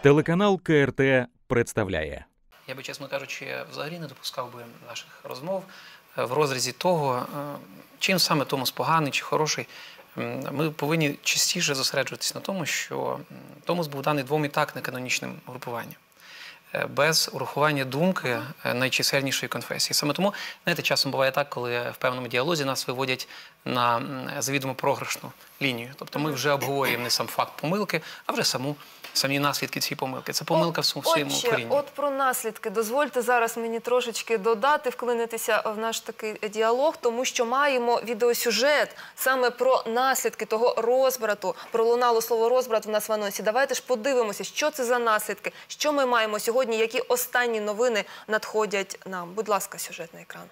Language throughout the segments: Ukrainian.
Телеканал КРТ представляє. Я би, чесно кажучи, взагалі не допускав би наших розмов в розрізі того, чим саме Томос поганий чи хороший. Ми повинні частіше зосереджуватись на тому, що Томос був даний двом і так неканонічним групуванням, без урахування думки найчисельнішої конфесії. Саме тому, знаєте, часом буває так, коли в певному діалозі нас виводять на завідомо програшну лінію. Тобто ми вже обговорюємо не сам факт помилки, а вже самі наслідки цієї помилки. Це помилка в своєму корінні. От про наслідки. Дозвольте зараз мені трошечки додати, вклинитися в наш такий діалог, тому що маємо відеосюжет саме про наслідки того розбрату. Пролунало слово «розбрат» в нас в анонсі. Давайте ж подивимося, що це за наслідки, що ми маємо сьогодні, які останні новини надходять нам. Будь ласка, сюжет на екран.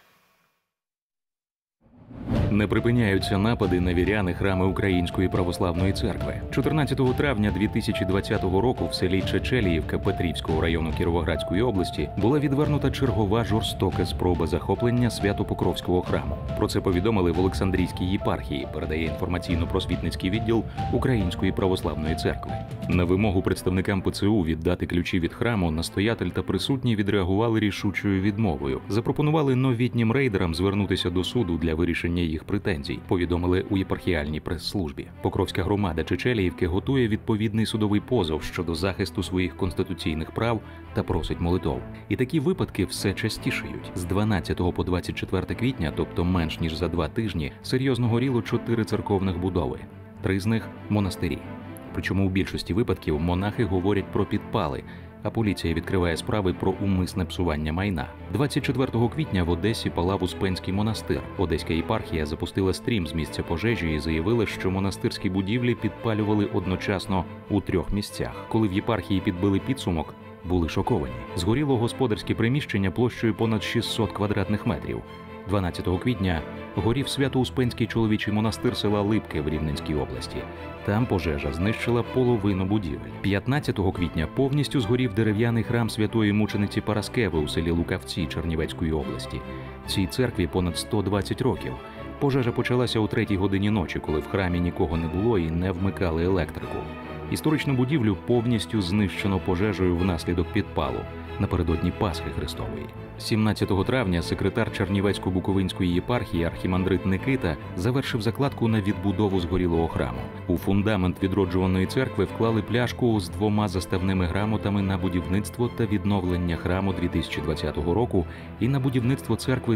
Не припиняються напади на вірян і храми Української православної церкви. 14 травня 2020 року в селі Чечеліївка Петрівського району Кіровоградської області була відвернута чергова жорстока спроба захоплення Свято-Покровського храму. Про це повідомили в Олександрійській єпархії, передає інформаційно-просвітницький відділ Української православної церкви. На вимогу представникам ПЦУ віддати ключі від храму настоятель та присутні відреагували рішучою відмовою. Запропонували новітнім рейдерам звернутися до суду для вирішення їх претензій, повідомили у єпархіальній прес-службі. Покровська громада Чечеліївки готує відповідний судовий позов щодо захисту своїх конституційних прав та просить молитов. І такі випадки все частішають. З 12 по 24 квітня, тобто менш ніж за 2 тижні, серйозно горіло 4 церковних будови. 3 з них – монастирі. Причому у більшості випадків монахи говорять про підпали, а поліція відкриває справи про умисне псування майна. 24 квітня в Одесі палав Успенський монастир. Одеська єпархія запустила стрім з місця пожежі і заявила, що монастирські будівлі підпалювали одночасно у 3 місцях. Коли в єпархії підбили підсумок, були шоковані. Згоріло господарське приміщення площею понад 600 квадратних метрів. 12 квітня горів Свято-Успенський чоловічий монастир села Липки в Рівненській області. Там пожежа знищила половину будівель. 15 квітня повністю згорів дерев'яний храм святої мучениці Параскеви у селі Лукавці Чернівецької області. Цій церкві понад 120 років. Пожежа почалася о 3-й годині ночі, коли в храмі нікого не було і не вмикали електрику. Історичну будівлю повністю знищено пожежею внаслідок підпалу напередодні Пасхи Христової. 17 травня секретар Чернівецько-Буковинської єпархії архімандрит Никита завершив закладку на відбудову згорілого храму. У фундамент відроджуваної церкви вклали пляшку з 2 заставними грамотами на будівництво та відновлення храму 2020 року і на будівництво церкви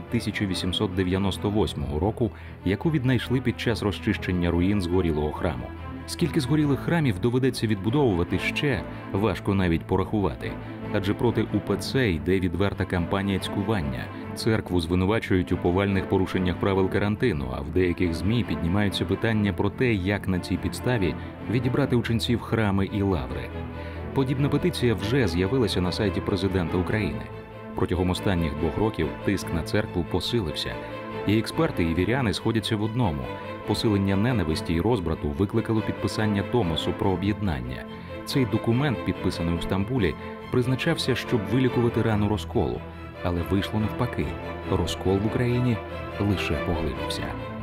1898 року, яку віднайшли під час розчищення руїн згорілого храму. Скільки згорілих храмів доведеться відбудовувати ще, важко навіть порахувати. Адже проти УПЦ йде відверта кампанія цькування. Церкву звинувачують у повальних порушеннях правил карантину, а в деяких ЗМІ піднімаються питання про те, як на цій підставі відібрати у ченців храми і лаври. Подібна петиція вже з'явилася на сайті президента України. Протягом останніх 2 років тиск на церкву посилився. І експерти, і віряни сходяться в одному. Посилення ненависті і розбрату викликало підписання Томосу про об'єднання. Цей документ, підписаний у Стамбулі, призначався, щоб вилікувати рану розколу. Але вийшло навпаки. Розкол в Україні лише поглибився.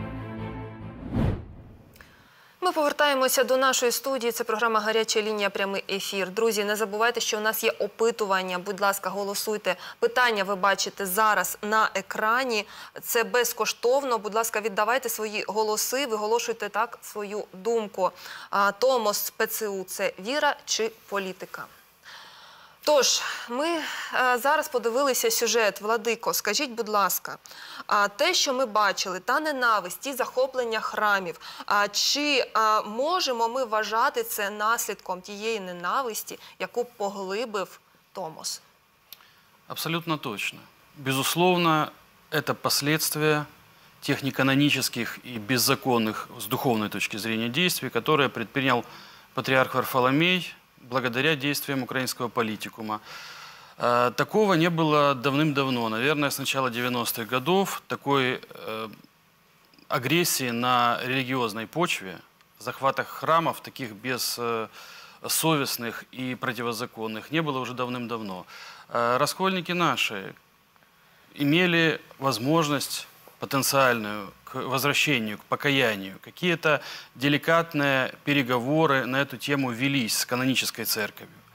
Ми повертаємося до нашої студії. Це програма «Гаряча лінія. Прямий ефір». Друзі, не забувайте, що у нас є опитування. Будь ласка, голосуйте. Питання ви бачите зараз на екрані. Це безкоштовно. Будь ласка, віддавайте свої голоси, виголошуйте так свою думку. Томос ПЦУ – це віра чи політика? Тож, ми зараз подивилися сюжет. Владико, скажіть, будь ласка, те, що ми бачили, та ненависть, ті захоплення храмів, чи можемо ми вважати це наслідком тієї ненависті, яку поглибив Томос? Абсолютно точно. Безусловно, это последствия тех неканонических и беззаконных с духовной точки зрения действий, которые предпринял патриарх Варфоломей благодаря действиям украинского политикума. Такого не было давным-давно, наверное, с начала 90-х годов. Такой агрессии на религиозной почве, захватах храмов, таких бессовестных и противозаконных, не было уже давным-давно. Раскольники наши имели возможность потенциальную к возвращению, к покаянию. Какие-то деликатные переговоры на эту тему велись с канонической церковью.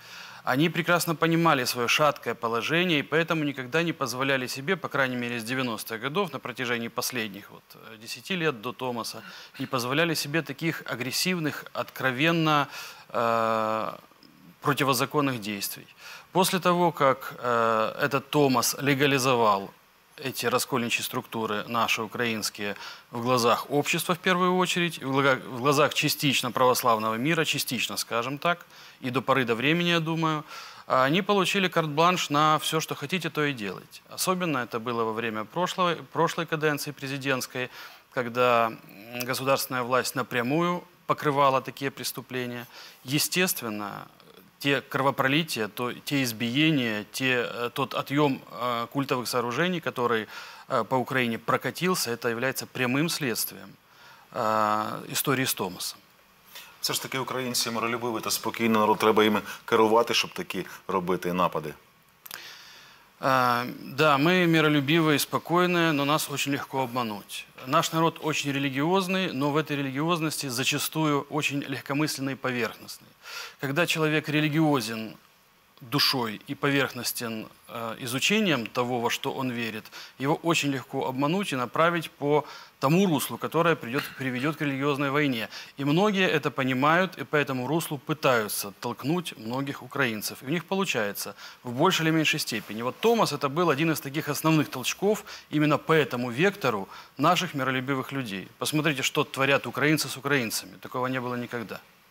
они прекрасно понимали свое шаткое положение и поэтому никогда не позволяли себе, по крайней мере, с 90-х годов, на протяжении последних 10 лет до Томаса, не позволяли себе таких агрессивных, откровенно противозаконных действий. После того, как этот Томас легализовал эти раскольничьи структуры, наши украинские, в глазах общества в первую очередь, в глазах частично православного мира, частично, скажем так, и до поры до времени, я думаю, они получили карт-бланш на все, что хотите, то и делать. Особенно это было во время прошлой каденции президентской, когда государственная власть напрямую покрывала такие преступления. Естественно, те кровопролития, те избиения, тот отъем культовых сооружений, который по Украине прокатился, это является прямым следствием історії з Томасом. Все ж таки українці миролюбиві та спокійний народ, треба їм керувати, щоб такі робити напади. Да, мы миролюбивые и спокойные, но нас очень легко обмануть. Наш народ очень религиозный, но в этой религиозности зачастую очень легкомысленный и поверхностный. Когда человек религиозен душой и поверхностен изучением того, во что он верит, его очень легко обмануть и направить по тому руслу, которое приведет к религиозной войне. И многие это понимают, и по этому руслу пытаются толкнуть многих украинцев. И у них получается в большей или меньшей степени. Вот Томас это был один из таких основных толчков именно по этому вектору наших миролюбивых людей. Посмотрите, что творят украинцы с украинцами. Такого не было никогда.